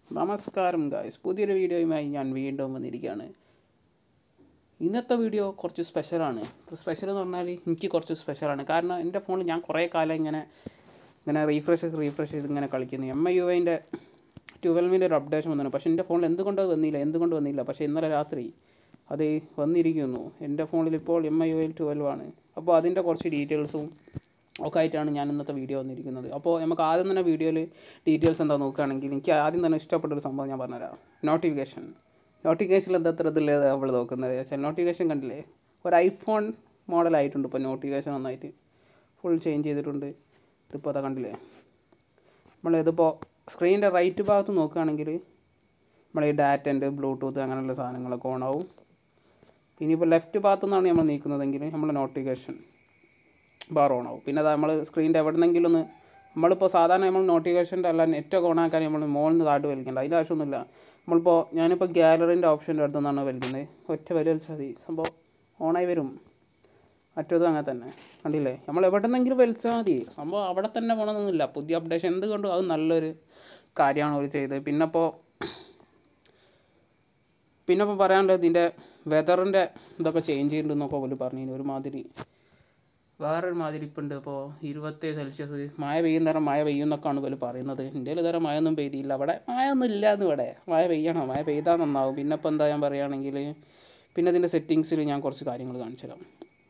നമസ്കാരം ഗായ്സ്, പുതിയൊരു വീഡിയോയുമായി ഞാൻ വീണ്ടും വന്നിരിക്കുകയാണ്. ഇന്നത്തെ വീഡിയോ കുറച്ച് സ്പെഷ്യലാണ്. സ്പെഷ്യൽ എന്ന് പറഞ്ഞാൽ എനിക്ക് കുറച്ച് സ്പെഷ്യലാണ്. കാരണം എൻ്റെ ഫോണിൽ ഞാൻ കുറേ കാലം ഇങ്ങനെ റീഫ്രഷ് ചെയ്ത് ഇങ്ങനെ കളിക്കുന്നു. MIUIൻ്റെ 12 ഒരു അപ്ഡേഷൻ വന്നിട്ടുണ്ട്. പക്ഷേ എൻ്റെ ഫോണിൽ എന്തുകൊണ്ട് വന്നില്ല. പക്ഷേ ഇന്നലെ രാത്രി അത് വന്നിരിക്കുന്നു. എൻ്റെ ഫോണിൽ ഇപ്പോൾ MIUI 12 ആണ്. അപ്പോൾ അതിൻ്റെ കുറച്ച് ഡീറ്റെയിൽസും ഒക്കെ ആയിട്ടാണ് ഞാൻ ഇന്നത്തെ വീഡിയോ വന്നിരിക്കുന്നത്. അപ്പോൾ നമുക്ക് ആദ്യം തന്നെ വീഡിയോയിൽ ഡീറ്റെയിൽസ് എന്താ നോക്കുകയാണെങ്കിൽ, എനിക്ക് ആദ്യം തന്നെ ഇഷ്ടപ്പെട്ടൊരു സംഭവം ഞാൻ പറഞ്ഞുതരാം. നോട്ടിഫിക്കേഷനിൽ എന്താ അത്ര ഇതില്ലേ നമ്മൾ നോക്കുന്നത് വെച്ചാൽ, നോട്ടിഫിക്കേഷൻ കണ്ടില്ലേ, ഒരു ഐഫോൺ മോഡലായിട്ടുണ്ട് ഇപ്പോൾ. നോട്ടിഫിക്കേഷൻ നന്നായിട്ട് ഫുൾ ചേഞ്ച് ചെയ്തിട്ടുണ്ട്. ഇതിപ്പോൾ അതാ കണ്ടില്ലേ. നമ്മളിതിപ്പോൾ സ്ക്രീനിൻ്റെ റൈറ്റ് ഭാഗത്ത് നോക്കുകയാണെങ്കിൽ നമ്മൾ ഈ ഡാറ്റൻ്റെ ബ്ലൂടൂത്ത് അങ്ങനെയുള്ള സാധനങ്ങളൊക്കെ ഓണാവും. ഇനിയിപ്പോൾ ലെഫ്റ്റ് ഭാഗത്തു നിന്നാണ് നമ്മൾ നീക്കുന്നതെങ്കിൽ നമ്മൾ നോട്ടിഫിക്കേഷൻ ബാർ ഓണാവും. പിന്നെ അത് നമ്മൾ സ്ക്രീനിൻ്റെ എവിടെന്നെങ്കിലും ഒന്ന്, നമ്മളിപ്പോൾ സാധാരണ നമ്മൾ നോട്ടിഫിക്കേഷൻ്റെ അല്ല നെറ്റൊക്കെ ഓണാക്കാൻ നമ്മൾ മുകളിൽ നിന്ന് താഴ്ത്ത് വലിക്കേണ്ട, അതിൻ്റെ ആവശ്യമൊന്നുമില്ല. ഞാനിപ്പോൾ ഗ്യാലറിൻ്റെ ഓപ്ഷൻ്റെ അടുത്ത് നിന്നാണ് വലിക്കുന്നത്. ഒറ്റ വലിച്ചാൽ മതി, സംഭവം ഓണായി വരും. മറ്റേതും അങ്ങനെ തന്നെ കണ്ടില്ലേ, നമ്മൾ എവിടെന്നെങ്കിലും വലിച്ചാൽ മതി, സംഭവം അവിടെ തന്നെ പോകണമെന്നൊന്നുമില്ല. പുതിയ അപ്ഡേഷൻ എന്തുകൊണ്ടും അത് നല്ലൊരു കാര്യമാണ് അവർ ചെയ്തത്. പിന്നെ ഇപ്പോൾ പറയാനുള്ളത്, ഇതിൻ്റെ വെതറിൻ്റെ ഇതൊക്കെ ചേഞ്ച് ചെയ്യുന്നുണ്ടെന്നൊക്കെ പോലും പറഞ്ഞു. വേറൊരു മാതിരി ഇപ്പം ഉണ്ട്. ഇപ്പോൾ 27°C മഴ പെയ്യുന്നൊക്കെയാണ് പോലും പറയുന്നത്. ഇന്ത്യയിൽ ഇതുവരെ മഴയൊന്നും പെയ്തില്ല. അവിടെ മഴയൊന്നും ഇല്ലയെന്ന്. ഇവിടെ മഴ പെയ്യണം, മഴ പെയ്താൽ നന്നാവും. പിന്നെ ഇപ്പോൾ എന്താ ഞാൻ പറയുകയാണെങ്കിൽ, പിന്നെ ഇതിൻ്റെ സെറ്റിങ്സിൽ ഞാൻ കുറച്ച് കാര്യങ്ങൾ കാണിച്ചു തരാം.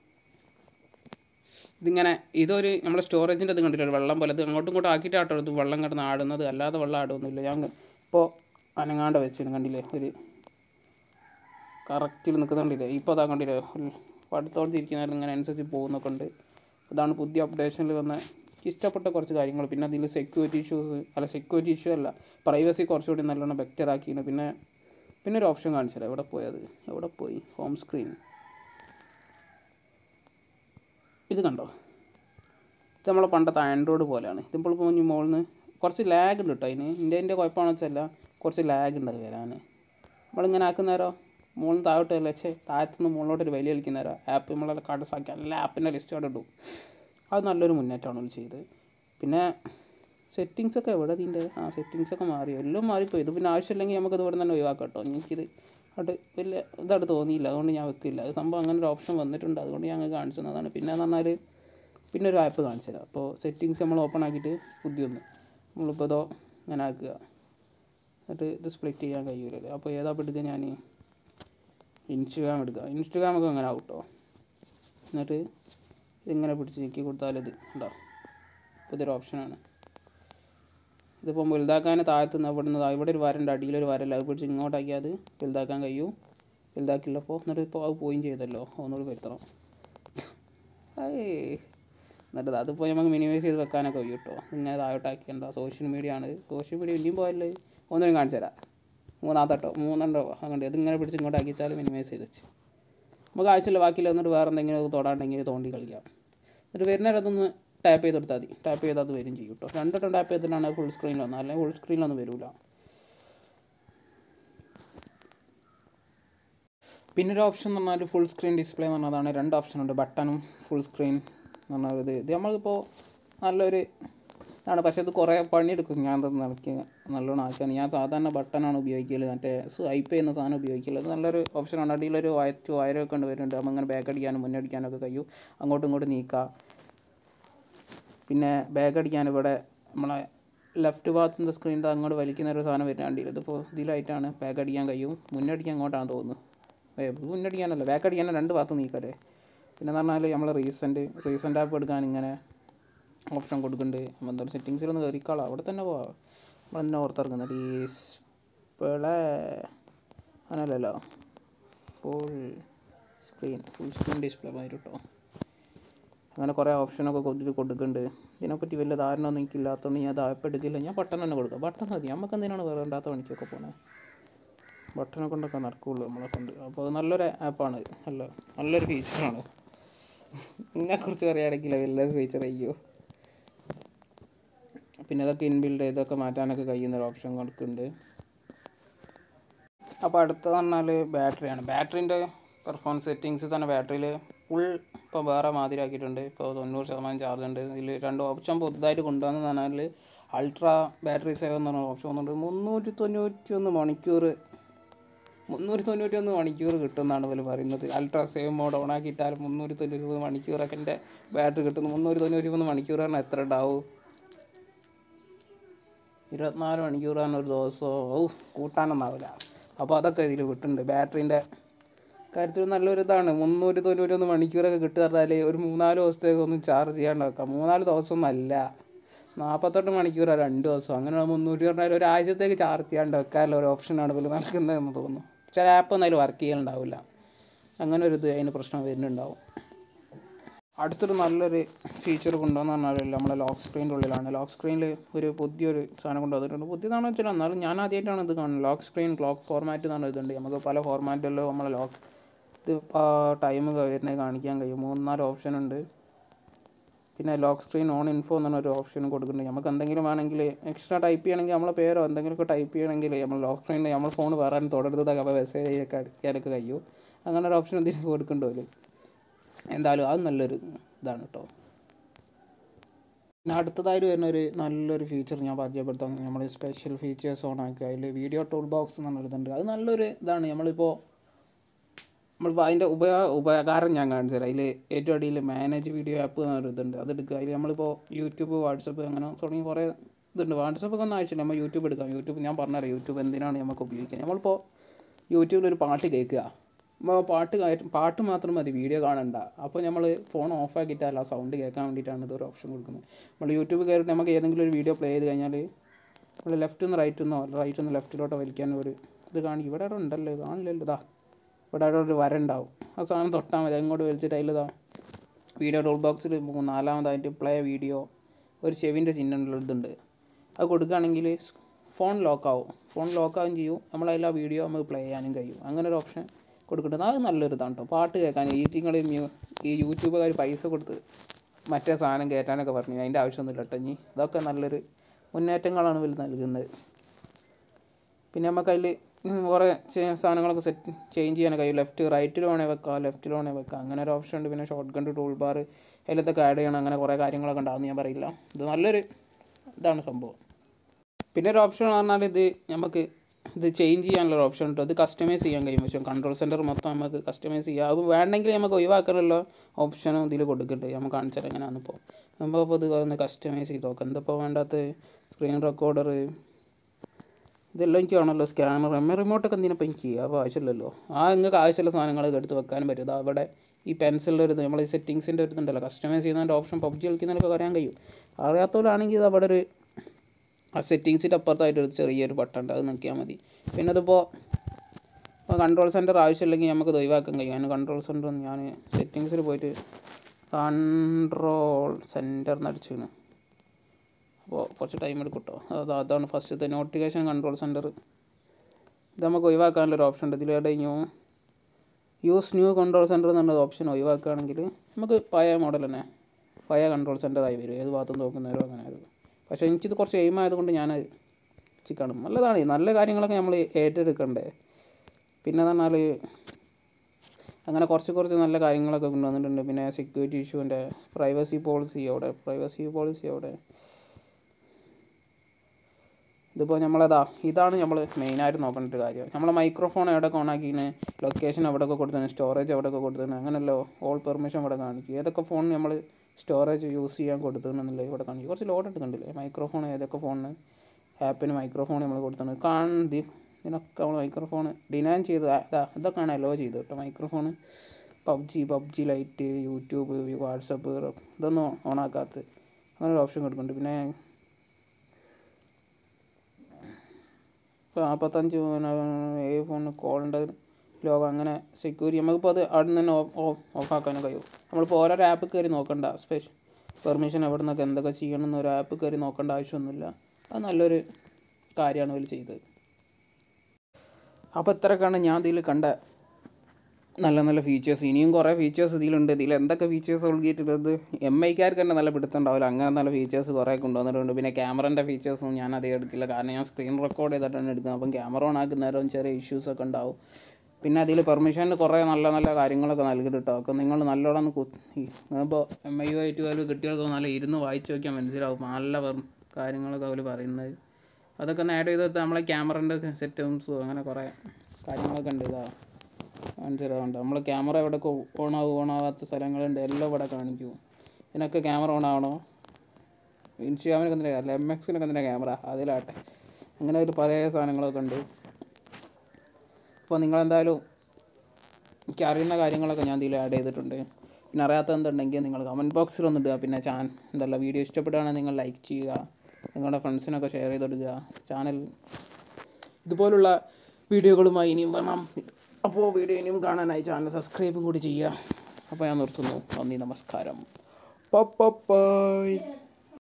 ഇതൊരു നമ്മുടെ സ്റ്റോറേജിൻ്റെ ഇത് കണ്ടില്ല, ഒരു വെള്ളം പോലെ. ഇത് അങ്ങോട്ടും ഇങ്ങോട്ടും ആക്കിയിട്ടാട്ടോ ഇത് വെള്ളം കിടന്ന് ആടുന്നത്, അല്ലാതെ വെള്ളം ആടുന്നില്ല. ഞാൻ ഇപ്പോൾ അനങ്ങാണ്ട് വെച്ചിട്ട് കണ്ടില്ലേ, ഒരു കറക്റ്റിൽ നിൽക്കുന്നുണ്ടില്ലേ. ഇപ്പോൾ അതാ കണ്ടില്ലേ, അടുത്തോണ്ടിരിക്കുന്നവരും ഇങ്ങനെ അനുസരിച്ച് പോകുന്നൊക്കെ ഉണ്ട്. അതാണ് പുതിയ അപ്ഡേഷനിൽ വന്ന ഇഷ്ടപ്പെട്ട കുറച്ച് കാര്യങ്ങൾ. പിന്നെ അതിൽ സെക്യൂരിറ്റി ഇഷ്യൂ അല്ല, പ്രൈവസി കുറച്ചുകൂടി നല്ലോണം ബെറ്റർ ആക്കിയാണ്. പിന്നെ ഒരു ഓപ്ഷൻ കാണിച്ചുതരാം. എവിടെ പോയി ഹോം സ്ക്രീൻ. ഇത് കണ്ടോ, ഇത് നമ്മളെ പണ്ടത്തെ ആൻഡ്രോയിഡ് പോലെയാണ്. ഇതിപ്പോൾ മുകളിൽ നിന്ന് കുറച്ച് ലാഗ് ഉണ്ട് കേട്ടോ. ഇതിൻ്റെ കുഴപ്പമാണെന്ന് വെച്ചാൽ കുറച്ച് ലാഗ് ഉണ്ട് അത് വരാൻ. നമ്മളിങ്ങനെ ആക്കുന്നേരോ മുകളിൽ താഴോട്ട് താഴത്തുനിന്ന് മുകളിലോട്ടൊരു വലിയ കളിക്കുന്നേരം ആപ്പ് നമ്മളെ കടസാക്കി എല്ലാ ആപ്പിൻ്റെ ലിസ്റ്റ് അവിടെ ഇടും. അത് നല്ലൊരു മുന്നേറ്റമാണ് ചെയ്തത്. പിന്നെ സെറ്റിങ്സൊക്കെ എവിടെ ഇതിൻ്റെ സെറ്റിങ്സൊക്കെ മാറി, എല്ലാം മാറിപ്പോയി. ഇത് പിന്നെ ആവശ്യമില്ലെങ്കിൽ നമുക്കത് ഇവിടെ തന്നെ ഒഴിവാക്കാം കേട്ടോ. എനിക്കിത് വലിയ ഇതായിട്ട് തോന്നിയില്ല, അതുകൊണ്ട് ഞാൻ വെക്കില്ല. അത് സംഭവം അങ്ങനെ ഒരു ഓപ്ഷൻ വന്നിട്ടുണ്ട്, അതുകൊണ്ട് ഞാൻ കാണിച്ചു തന്നതാണ്. പിന്നെ എന്ന് പറഞ്ഞാൽ പിന്നെ ഒരു ആപ്പ് കാണിച്ചു തരാം. അപ്പോൾ സെറ്റിങ്സ് നമ്മൾ ഓപ്പൺ ആക്കിയിട്ട് നമ്മളിപ്പോൾ ഇതോ ഇങ്ങനെ ആക്കുക. എന്നിട്ട് ഇത് സ്പ്ലിറ്റ് ചെയ്യാൻ കഴിയില്ലല്ലോ. അപ്പോൾ ഏതാ എടുക്കുക, ഞാൻ ഇൻസ്റ്റഗ്രാം എടുക്കുക. ഇൻസ്റ്റഗ്രാമൊക്കെ അങ്ങനെ ആവും കേട്ടോ. എന്നിട്ട് ഇതിങ്ങനെ പിടിച്ച് ഞെക്കി കൊടുത്താൽ ഇത് ഉണ്ടാവും. പുതിയൊരു ഓപ്ഷനാണ്. ഇതിപ്പോൾ വലുതാക്കാൻ താഴത്തുനിന്ന് ഇവിടെ ഒരു വരണ്ട്, അടിയിലൊരു വരല്ല, അത് പിടിച്ച് ഇങ്ങോട്ടാക്കിയാൽ അത് വലുതാക്കാൻ കഴിയും. വലുതാക്കില്ലപ്പോൾ എന്നിട്ട് ഇപ്പോൾ അത് പോയും ചെയ്തല്ലോ, ഒന്നുകൂടി വരുത്തണം. എന്നിട്ട് അതിപ്പോൾ നമുക്ക് മിനിമൈസ് ചെയ്ത് വെക്കാനൊക്കെ കഴിയും കേട്ടോ. ഇങ്ങനെ താഴോട്ടാക്കിയണ്ട. സോഷ്യൽ മീഡിയ ഇനിയും പോയല്ലേ, ഒന്നും കാണിച്ചു തരാം. മൂന്നെണ്ണോ അങ്ങനെ ഇതിങ്ങനെ പിടിച്ച് ഇങ്ങോട്ട് ആക്കിച്ചാൽ മിനിമൈസ് ചെയ്ത് വെച്ച് നമുക്ക് ആവശ്യമില്ല. ബാക്കിയില്ല. എന്നിട്ട് വേറെ എന്തെങ്കിലും തൊടാണ്ടെങ്കിൽ തോണ്ടി കളിക്കാം. എന്നിട്ട് വരുന്നവരതൊന്ന് ടാപ്പ് ചെയ്ത് കൊടുത്താൽ മതി. ടാപ്പ് ചെയ്താൽ അത് വരും ചെയ്യും കേട്ടോ. രണ്ടെണ്ണം ടാപ്പ് ചെയ്തിട്ടാണ് ഫുൾ സ്ക്രീനിൽ വന്നത്, അല്ലെങ്കിൽ ഫുൾ സ്ക്രീനിലൊന്നും വരില്ല. പിന്നെ ഒരു ഓപ്ഷൻ എന്ന് പറഞ്ഞാൽ ഫുൾ സ്ക്രീൻ ഡിസ്പ്ലേ എന്ന് പറഞ്ഞതാണ്. രണ്ട് ഓപ്ഷനുണ്ട്, ബട്ടണും ഫുൾ സ്ക്രീൻ എന്ന് പറഞ്ഞാൽ. ഇത് നമ്മളിപ്പോൾ നല്ലൊരു ആണ്, പക്ഷേ ഇത് കുറേ പണിയെടുക്കും. ഞാൻ നല്ലോണം ആക്കുകയാണ്. ഞാൻ സാധാരണ ബട്ടണാണ് ഉപയോഗിക്കൽ, മറ്റേ സ്വൈപ്പ് ചെയ്യുന്ന സാധനം ഉപയോഗിക്കൽ. അത് നല്ലൊരു ഓപ്ഷനാണ്. അടിയിലൊരു വയറൊക്കെ ഉണ്ട് വരുന്നുണ്ട്. നമ്മൾ അങ്ങനെ ബാക്ക് അടിക്കാനും മുന്നടിക്കാനൊക്കെ കഴിയും. അങ്ങോട്ടും ഇങ്ങോട്ടും നീക്കുക. പിന്നെ ബാക്ക് അടിക്കാൻ ഇവിടെ നമ്മളെ ലെഫ്റ്റ് ഭാഗത്തിൻ്റെ സ്ക്രീനിൽ അങ്ങോട്ട് വലിക്കുന്ന ഒരു സാധനം വരുന്നുണ്ട്. ഇതിപ്പോൾ ഇതിലായിട്ടാണ് ബാക്ക് അടിക്കാൻ കഴിയും. മുന്നടിക്കാൻ അങ്ങോട്ടാണ് തോന്നുന്നു. മുന്നടിക്കാനല്ല, ബാക്ക് അടിക്കാനല്ല, രണ്ട് ഭാഗത്ത് നീക്കല്ലേ. പിന്നെ എന്ന് പറഞ്ഞാൽ നമ്മൾ റീസെൻ്റ് ആപ്പ് എടുക്കാൻ ഇങ്ങനെ ഓപ്ഷൻ കൊടുക്കുന്നുണ്ട്. എന്താണ് സെറ്റിങ്സിലൊന്ന് കയറിക്കാളാം, അവിടെ തന്നെ പോവാം. നമ്മൾ തന്നെ ഓർത്തിറങ്ങുന്നത് ഡിസ്പ്ലേ അങ്ങനല്ലല്ലോ, ഫുൾ സ്ക്രീൻ ഡിസ്പ്ലേ പോയി കേട്ടോ. അങ്ങനെ കുറേ ഓപ്ഷനൊക്കെ കൊടുക്കുന്നുണ്ട്. ഇതിനെപ്പറ്റി വലിയ ധാരണ ഒന്നും എനിക്കില്ലാത്തതുകൊണ്ട് ഞാൻ ആപ്പ് എടുക്കില്ല. ഞാൻ ബട്ടൺ തന്നെ കൊടുക്കാം. ബട്ടൺ മതി. നമുക്ക് എന്തിനാണ് വേണ്ടാത്ത പണിക്കൊക്കെ പോകണേ. ബട്ടനെ കൊണ്ടൊക്കെ നടക്കുകയുള്ളൂ നമ്മളെ കൊണ്ട്. അപ്പോൾ അത് നല്ലൊരു ആപ്പാണ്, നല്ലൊരു ഫീച്ചറാണ്. ഇതിനെക്കുറിച്ച് പറയുകയാണെങ്കിൽ വലിയൊരു ഫീച്ചർ അയ്യോ. പിന്നെ ഇതൊക്കെ ഇൻബിൽഡ് ഇതൊക്കെ മാറ്റാനൊക്കെ കഴിയുന്നൊരു ഓപ്ഷൻ കൊടുക്കുന്നുണ്ട്. അപ്പോൾ അടുത്തത് പറഞ്ഞാൽ ബാറ്ററിയാണ്. ബാറ്ററിൻ്റെ പെർഫോമൻസ് സെറ്റിങ്സ് തന്നെ ബാറ്ററിയിൽ ഫുൾ ഇപ്പോൾ വേറെ മാതിരി ആക്കിയിട്ടുണ്ട്. ഇപ്പോൾ 90% ചാർജ് ഉണ്ട്. ഇതിൽ രണ്ട് ഓപ്ഷൻ പുതുതായിട്ട് കൊണ്ടുവന്നതെന്ന് പറഞ്ഞാൽ അൾട്രാ ബാറ്ററി സേവ് എന്ന് പറഞ്ഞ ഓപ്ഷൻ വന്നിട്ട് 391 മണിക്കൂർ 391 മണിക്കൂർ കിട്ടുമെന്നാണ് ഇവർ പറയുന്നത്. അൾട്രാ സേവ് മോഡ് ഓൺ ആക്കിയിട്ടാൽ 391 മണിക്കൂറൊക്കെ എൻ്റെ ബാറ്ററി കിട്ടുന്നു. 391 മണിക്കൂർ പറഞ്ഞാൽ എത്ര ഉണ്ടാവും? 24 മണിക്കൂറാണ് ഒരു ദിവസം. കൂട്ടാനൊന്നാവില്ല. അപ്പോൾ അതൊക്കെ ഇതിൽ കിട്ടുന്നുണ്ട്. ബാറ്ററീൻ്റെ കാര്യത്തിൽ നല്ലൊരു ഇതാണ്. 391 മണിക്കൂറൊക്കെ കിട്ടുക പറഞ്ഞാൽ ഒരു 3-4 ദിവസത്തേക്ക് ഒന്നും ചാർജ് ചെയ്യാണ്ട് വെക്കാം. 3-4 ദിവസമൊന്നും അല്ല, 48 മണിക്കൂറാണ് 2 ദിവസം. അങ്ങനെ 300 പറഞ്ഞാൽ ഒരാഴ്ചത്തേക്ക് ചാർജ് ചെയ്യാണ്ട് വെക്കാനുള്ള ഒരു ഓപ്ഷനാണ് ഇവർ നൽകുന്നതെന്ന് തോന്നുന്നു. ചില ആപ്പ് ഒന്നും അതിൽ വർക്ക് ചെയ്യാനുണ്ടാവില്ല. അങ്ങനെ ഒരു ഇത് അതിന് പ്രശ്നം വരുന്നുണ്ടാവും. അടുത്തൊരു നല്ലൊരു ഫീച്ചർ കൊണ്ടുവന്ന് പറഞ്ഞാൽ നമ്മളെ ലോക്ക് സ്ക്രീനിൻ്റെ ഉള്ളിലാണ്. ലോക്ക് സ്ക്രീനിൽ ഒരു പുതിയൊരു സാധനം കൊണ്ടുവന്നിട്ടുണ്ട്. പുതിയതാണെന്ന് വെച്ചാൽ എന്നാലും ഞാൻ ആദ്യമായിട്ടാണ് ഇത് കാണുന്നത്. ലോക്ക് സ്ക്രീൻ ക്ലോക്ക് ഫോർമാറ്റ് എന്ന് പറഞ്ഞ ഇതുണ്ട്. നമുക്ക് പല ഫോർമാറ്റിലോ നമ്മളെ ലോക്ക് ഇത് ടൈം വരുന്നത് കാണിക്കാൻ കഴിയും. 3-4 ഓപ്ഷൻ ഉണ്ട്. പിന്നെ ലോക്ക് സ്ക്രീൻ ഓൺ ഇൻഫോ എന്ന് പറഞ്ഞൊരു ഓപ്ഷൻ കൊടുക്കുന്നുണ്ട്. നമുക്ക് എന്തെങ്കിലും വേണമെങ്കിൽ എക്സ്ട്രാ ടൈപ്പ് ചെയ്യണമെങ്കിൽ നമ്മളെ പേരോ എന്തെങ്കിലുമൊക്കെ ടൈപ്പ് ചെയ്യണമെങ്കിൽ നമ്മൾ ലോക്ക് സ്ക്രീനിൽ നമ്മൾ ഫോൺ വേറെ തുടരുന്നതൊക്കെ അപ്പോൾ മെസ്സേജ് ഒക്കെ അടിക്കാനൊക്കെ കഴിയും. അങ്ങനെ ഒരു ഓപ്ഷൻ എന്തെങ്കിലും കൊടുക്കേണ്ടി. എന്തായാലും അത് നല്ലൊരു ഇതാണ് കേട്ടോ. പിന്നെ അടുത്തതായിട്ട് വരുന്നൊരു നല്ലൊരു ഫീച്ചർ ഞാൻ പരിചയപ്പെടുത്താം. നമ്മൾ സ്പെഷ്യൽ ഫീച്ചേഴ്സ് ഓൺ ആക്കുക. അതിൽ വീഡിയോ ടൂൾ ബോക്സ് എന്ന് പറഞ്ഞിട്ടുണ്ട്. അത് നല്ലൊരു ഇതാണ്. നമ്മളിപ്പോൾ അതിൻ്റെ ഉപകാരം ഞാൻ കാണിച്ചു തരാം. അതിൽ ഏറ്റവും അടിയിൽ മാനേജ് വീഡിയോ ആപ്പ് എന്നൊരു ഇതുണ്ട്. അതെടുക്കുക. അതിൽ നമ്മളിപ്പോൾ യൂട്യൂബ്, വാട്സപ്പ് അങ്ങനെ തുടങ്ങി കുറേ ഇതുണ്ട്. വാട്സപ്പൊക്കെ ഒന്നും ആവശ്യമില്ല, നമ്മൾ യൂട്യൂബ് എടുക്കാം. യൂട്യൂബ് ഞാൻ പറഞ്ഞുതരാം യൂട്യൂബ് എന്തിനാണ് നമുക്ക് ഉപയോഗിക്കുക. നമ്മളിപ്പോൾ യൂട്യൂബിലൊരു പാട്ട് കേൾക്കുക. അപ്പോൾ പാട്ട് മാത്രം മതി, വീഡിയോ കാണണ്ട. അപ്പോൾ നമ്മൾ ഫോൺ ഓഫാക്കിയിട്ടല്ല സൗണ്ട് കേൾക്കാൻ വേണ്ടിയിട്ടാണ് ഇതൊരു ഓപ്ഷൻ കൊടുക്കുന്നത്. നമ്മൾ യൂട്യൂബ് കയറിയിട്ട് നമുക്ക് ഏതെങ്കിലും ഒരു വീഡിയോ പ്ലേ ചെയ്ത് കഴിഞ്ഞാൽ നമ്മൾ ലെഫ്റ്റിൽ നിന്ന് റൈറ്റിൽ നിന്ന് ലെഫ്റ്റിലോട്ടോ വലിക്കാൻ ഒരു ഇത് കാണിക്കും. ഇവിടെ ഉണ്ടല്ലോ, കാണില്ലല്ലോ. ഇതാ ഇവിടെ ഒരു വര ഉണ്ടാവും. ആ സാധനം തൊട്ടാൽ മതി. അങ്ങോട്ട് വലിച്ചിട്ട് അതിലിതാ വീഡിയോ ടൂൾ ബോക്സിൽ 4-ാമതായിട്ട് പ്ലേ വീഡിയോ ഒരു ചെവിൻ്റെ ചിഹ്നമുള്ളതുണ്ട്. അത് കൊടുക്കുകയാണെങ്കിൽ ഫോൺ ലോക്കാവും ചെയ്യും. നമ്മളതിൽ ആ വീഡിയോ നമുക്ക് പ്ലേ ചെയ്യാനും കഴിയും. അങ്ങനെ ഒരു ഓപ്ഷൻ കൊടുക്കേണ്ടത് അത് നല്ലൊരു ഇതാണ് കേട്ടോ. പാട്ട് കേൾക്കാൻ ഈ യൂട്യൂബുകാർ പൈസ കൊടുത്ത് മറ്റേ സാധനം കയറ്റാനൊക്കെ പറഞ്ഞു. അതിൻ്റെ ആവശ്യമൊന്നുമില്ല കേട്ടോ. ഇനി ഇതൊക്കെ നല്ലൊരു മുന്നേറ്റങ്ങളാണ് ഇവർ നൽകുന്നത്. പിന്നെ നമുക്കതിൽ കുറേ സാധനങ്ങളൊക്കെ ചേഞ്ച് ചെയ്യാനൊക്കെ കഴിയും. റൈറ്റിൽ വേണേൽ വെക്കാം അങ്ങനെ ഒരു ഓപ്ഷൻ ഉണ്ട്. പിന്നെ ഷോർട്ട് കട്ട് ടൂൾ ബാർ അതിലത്തൊക്കെ ആഡ് ചെയ്യണം. അങ്ങനെ കുറേ കാര്യങ്ങളൊക്കെ ഉണ്ടാകും, ഞാൻ പറയില്ല. ഇത് നല്ലൊരു ഇതാണ് സംഭവം. പിന്നെ ഒരു ഓപ്ഷൻ എന്ന് പറഞ്ഞാൽ നമുക്ക് ഇത് ചേഞ്ച് ചെയ്യാനുള്ളൊരു ഓപ്ഷൻ ഉണ്ട്. അത് കസ്റ്റമൈസ് ചെയ്യാൻ കഴിയും. പക്ഷേ കൺട്രോൾ സെൻറ്റർ മൊത്തം നമുക്ക് കസ്റ്റമൈസ് ചെയ്യാം. അത് വേണ്ടെങ്കിൽ നമുക്ക് ഒഴിവാക്കാനുള്ള ഓപ്ഷനും ഇതിൽ കൊടുക്കുന്നുണ്ട്. നമുക്ക് കാണിച്ചാൽ എങ്ങനെയാണെന്ന് ഇപ്പോൾ നമ്മളിപ്പോൾ ഇത് ഒന്ന് കസ്റ്റമൈസ് ചെയ്ത് നോക്കാം. എന്തിപ്പോൾ വേണ്ടാത്ത സ്ക്രീൻ റെക്കോർഡർ ഇതെല്ലാം എനിക്ക് വേണമല്ലോ. സ്കാനർ, റിമോട്ടൊക്കെ എന്തിനപ്പോൾ എനിക്ക് അപ്പോൾ ആവശ്യമില്ലല്ലോ. നിങ്ങൾക്ക് ആവശ്യമുള്ള സാധനങ്ങളൊക്കെ എടുത്ത് വെക്കാനും പറ്റും. അത് അവിടെ ഈ പെൻസിലിൻ്റെ ഒരു ഇത് നമ്മൾ ഈ സെറ്റിങ്സിൻ്റെ ഒരു ഇതുണ്ടല്ലോ, കസ്റ്റമൈസ് ചെയ്യുന്നതിൻ്റെ ഓപ്ഷൻ PUBG കളിക്കുന്നതിനൊക്കെ അറിയാൻ കഴിയും. അറിയാത്തവരാണെങ്കിൽ ഇത് അവിടെ ഒരു ആ സെറ്റിങ്സിൻ്റെ അപ്പുറത്തായിട്ടൊരു ചെറിയൊരു ബട്ടൺ ഉണ്ട്, അത് നോക്കിയാൽ മതി. പിന്നെ അതിപ്പോൾ കൺട്രോൾ സെൻറ്റർ ആവശ്യമില്ലെങ്കിൽ നമുക്ക് ഒഴിവാക്കാൻ കഴിയും. അതിന് കൺട്രോൾ സെൻറ്റർ ഞാൻ സെറ്റിങ്സിൽ പോയിട്ട് കൺട്രോൾ സെൻറ്റർ എന്നടിച്ചാണ്. അപ്പോൾ കുറച്ച് ടൈം എടുക്കും കേട്ടോ. അതാണ് ഫസ്റ്റത്തെ നോട്ടിഫിക്കേഷൻ കൺട്രോൾ സെൻറ്റർ. ഇത് നമുക്ക് ഒഴിവാക്കാനുള്ളൊരു ഓപ്ഷൻ ഉണ്ട്. ഇതിലേടെ യൂസ് ന്യൂ കൺട്രോൾ സെൻറ്റർ എന്നുള്ള ഓപ്ഷൻ ഒഴിവാക്കുകയാണെങ്കിൽ നമുക്ക് പഴയ മോഡൽ തന്നെ പഴയ കൺട്രോൾ സെൻറ്ററായി വരും. ഏത് ഭാഗത്തും നോക്കുന്നവരോ അങ്ങനെ ആയിരുന്നു. പക്ഷേ എനിക്കിത് കുറച്ച് എയിം ആയതുകൊണ്ട് ഞാൻ കാണും. നല്ലതാണ്. നല്ല കാര്യങ്ങളൊക്കെ നമ്മൾ ഏറ്റെടുക്കണ്ടേ. പിന്നെ എന്ന് പറഞ്ഞാൽ അങ്ങനെ കുറച്ച് നല്ല കാര്യങ്ങളൊക്കെ കൊണ്ടുവന്നിട്ടുണ്ട്. പിന്നെ സെക്യൂരിറ്റി ഇഷ്യൂവിൻ്റെ പ്രൈവസി പോളിസി അവിടെ ഇതിപ്പോൾ ഇതാണ് നമ്മൾ മെയിനായിട്ട് നോക്കേണ്ട ഒരു കാര്യം. നമ്മളെ മൈക്രോഫോൺ എവിടെയൊക്കെ ഓണാക്കിന്, ലൊക്കേഷൻ എവിടെയൊക്കെ കൊടുത്തത്, സ്റ്റോറേജ് എവിടെയൊക്കെ കൊടുത്തത്, അങ്ങനെയല്ലോ ഓൾ പെർമിഷൻ ഇവിടെ കാണിക്കും. ഏതൊക്കെ ഫോൺ നമ്മൾ സ്റ്റോറേജ് യൂസ് ചെയ്യാൻ കൊടുത്തതെന്നുള്ളത് ഇവിടെ കാണിക്കും. കുറച്ച് ലോഡ് എടുക്കണ്ടില്ലേ മൈക്രോഫോൺ, ഏതൊക്കെ ഫോണിന് ആപ്പിന് മൈക്രോഫോൺ നമ്മൾ കൊടുത്തത് ഇതിനൊക്കെ നമ്മൾ മൈക്രോഫോൺ ഡിനൈൻ ചെയ്ത് ഇതൊക്കെയാണ് അലോ ചെയ്ത് കേട്ടോ. Microphone PUBG lite, YouTube, WhatsApp ഇതൊന്നും ഓണാക്കാത്ത അങ്ങനെ ഒരു ഓപ്ഷൻ കൊടുക്കുന്നുണ്ട്. പിന്നെ 45 ഫോണിന് കോളിൻ്റെ ലോകം അങ്ങനെ സെക്യൂരിറ്റി നമുക്കിപ്പോൾ അത് അവിടെ നിന്ന് തന്നെ ഓഫാക്കാനും കഴിയും. നമ്മളിപ്പോൾ ഓരോരോ ആപ്പ് കയറി നോക്കണ്ട. പെർമിഷൻ എവിടെ നിന്നൊക്കെ എന്തൊക്കെ ചെയ്യണമെന്ന് ഒരു ആപ്പ് കയറി നോക്കേണ്ട ആവശ്യമൊന്നുമില്ല. അത് നല്ലൊരു കാര്യമാണ് ഇതിൽ ചെയ്തത്. അപ്പോൾ ഇത്രയൊക്കെയാണ് ഞാൻ ഇതിൽ കണ്ട നല്ല ഫീച്ചേഴ്സ്. ഇനിയും കുറേ ഫീച്ചേഴ്സ് ഇതിലുണ്ട്. ഇതിൽ എന്തൊക്കെ ഫീച്ചേഴ്സ് ഒഴുകിയിട്ടുള്ളത് MIക്കാർക്ക് തന്നെ നല്ല പിടുത്തുണ്ടാവില്ല. അങ്ങനെ നല്ല ഫീച്ചേഴ്സ് കുറേ കൊണ്ടുവന്നിട്ടുണ്ട്. പിന്നെ ക്യാമറേൻ്റെ ഫീച്ചേഴ്സും ഞാൻ അതേ എടുക്കില്ല, കാരണം ഞാൻ സ്ക്രീൻ റെക്കോർഡ് ചെയ്തിട്ടാണ് എടുക്കുന്നത്. അപ്പം ക്യാമറ ഓൺ ആക്കുന്നേരം ചെറിയ ഇഷ്യൂസൊക്കെ ഉണ്ടാവും. പിന്നെ അതിൽ പെർമിഷന് കുറേ നല്ല കാര്യങ്ങളൊക്കെ നൽകിയിട്ടോ. അപ്പോൾ നിങ്ങൾ നല്ലോണം ഇപ്പോൾ MI 12 കുട്ടികൾക്ക് നല്ല ഇരുന്ന് വായിച്ച് നോക്കിയാൽ മനസ്സിലാവും. നല്ല കാര്യങ്ങളൊക്കെ അവർ പറയുന്നത്. അതൊക്കെ ഒന്ന് ആഡ് ചെയ്ത് കൊടുത്താൽ നമ്മളെ ക്യാമറൻ്റെ സെറ്റിങ്സും അങ്ങനെ കുറേ കാര്യങ്ങളൊക്കെ ഉണ്ട്. ഇതാ കാണിച്ചതുകൊണ്ട് നമ്മൾ ക്യാമറ എവിടെയൊക്കെ ഓണാവാത്ത സ്ഥലങ്ങളുണ്ട് എല്ലാം ഇവിടെ കാണിക്കും. ഇതിനൊക്കെ ക്യാമറ ഓണാവണോ? ഇൻസ്റ്റാഗ്രാമിനൊക്കെ എന്തിനാ, അല്ല MXനൊക്കെ എന്തിനാ ക്യാമറ, അതിലാട്ടെ. അങ്ങനെ ഒരു പല സാധനങ്ങളൊക്കെ ഉണ്ട്. അപ്പോൾ നിങ്ങളെന്തായാലും എനിക്ക് അറിയുന്ന കാര്യങ്ങളൊക്കെ ഞാൻ ഇതിൽ ആഡ് ചെയ്തിട്ടുണ്ട്. പിന്നെ അറിയാത്ത എന്തുണ്ടെങ്കിൽ നിങ്ങൾ കമൻറ്റ് ബോക്സിൽ ഒന്നിടുക. പിന്നെ വീഡിയോ ഇഷ്ടപ്പെടുകയാണെങ്കിൽ നിങ്ങൾ ലൈക്ക് ചെയ്യുക, നിങ്ങളുടെ ഫ്രണ്ട്സിനൊക്കെ ഷെയർ ചെയ്ത് കൊടുക്കുക. ചാനൽ ഇതുപോലുള്ള വീഡിയോകളുമായി ഇനിയും വരണം. അപ്പോൾ വീഡിയോ ഇനിയും കാണാനായി ചാനൽ സബ്സ്ക്രൈബും കൂടി ചെയ്യുക. അപ്പോൾ ഞാൻ നിർത്തുന്നു. നന്ദി, നമസ്കാരം. ബൈ.